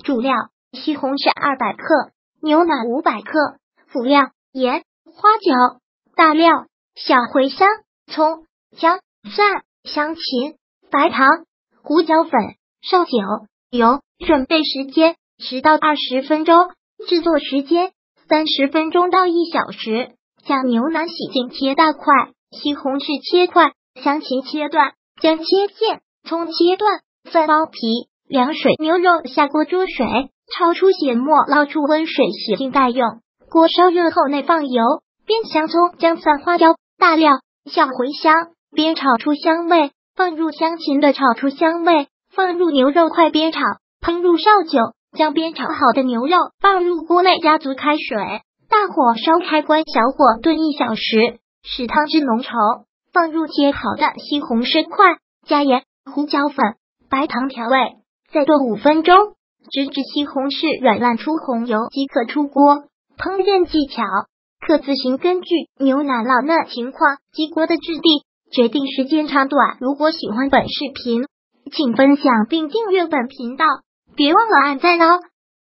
主料：西红柿200克，牛奶500克。辅料：盐、花椒、大料、小茴香、葱、姜、蒜、香芹、白糖、胡椒粉、绍酒、油。准备时间10到20分钟，制作时间30分钟到1小时。将牛腩洗净切大块，西红柿切块，香芹切断，姜切片，葱切断，蒜剥皮。凉水牛肉下锅煮水，焯出血沫，捞出温水洗净待用。锅烧热后内放油，煸香葱、姜、蒜、花椒、大料、小茴香，煸炒出香味，放入香芹的炒出香味，放入牛肉块煸炒，烹入绍酒，将煸炒好的牛肉放入锅内，加足开水，大火烧开，关小火炖1小时，使汤汁浓稠。放入切好的西红柿块，加盐、胡椒粉、白糖调味，再炖5分钟，直至西红柿软烂出红油即可出锅。烹饪技巧可自行根据牛腩老嫩情况及锅的质地决定时间长短。如果喜欢本视频，请分享并订阅本频道，别忘了按赞哦。